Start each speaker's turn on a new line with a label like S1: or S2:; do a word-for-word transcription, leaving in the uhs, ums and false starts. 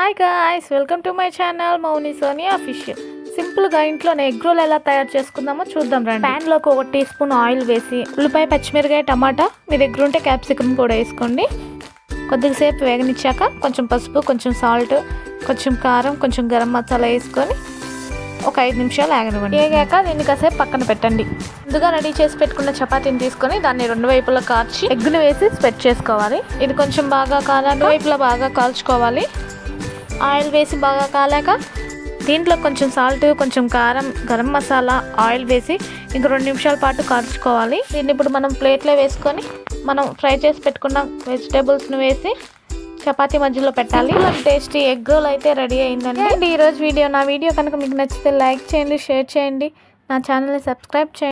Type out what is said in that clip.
S1: Hi guys, welcome to my channel Mouni Sonia official. సింపుల్గా ఇంట్లోనే egg role ఎలా తయారు చేసుకుందామో చూద్దాం రండి. ప్యాన్లోకి ఒక టీ స్పూన్ ఆయిల్ వేసి ఉల్లిపాయ, పచ్చిమిరకాయ, టమాటా, మీ దగ్గర ఉంటే క్యాప్సికమ్ కూడా వేసుకోండి. కొద్దిసేపు వేగనిచ్చాక కొంచెం పసుపు, కొంచెం సాల్ట్, కొంచెం కారం, కొంచెం గరం మసాలా వేసుకొని ఒక ఐదు నిమిషాలు ఆగనివ్వండి. వేగాక దీన్ని కాసేపు పక్కన పెట్టండి. ముందుగా రెడీ చేసి పెట్టుకున్న చపాతీని తీసుకొని దాన్ని రెండు వైపులా కార్చి ఎగ్గును వేసి స్ప్రెడ్ చేసుకోవాలి. ఇది కొంచెం బాగా కాలాక వైపులా బాగా కాల్చుకోవాలి. ఆయిల్ వేసి బాగా కాలాక దీంట్లో కొంచెం సాల్ట్, కొంచెం కారం, గరం మసాలా, ఆయిల్ వేసి ఇంక రెండు నిమిషాల పాటు కాల్చుకోవాలి. దీన్ని ఇప్పుడు మనం ప్లేట్లో వేసుకొని మనం ఫ్రై చేసి పెట్టుకున్న వెజిటేబుల్స్ను వేసి చపాతీ మధ్యలో పెట్టాలి. టేస్టీ ఎగ్ రోల్ అయితే రెడీ అయిందండి. ఈరోజు వీడియో నా వీడియో కనుక మీకు నచ్చితే లైక్ చేయండి, షేర్ చేయండి, నా ఛానల్ని సబ్స్క్రైబ్ చేయండి.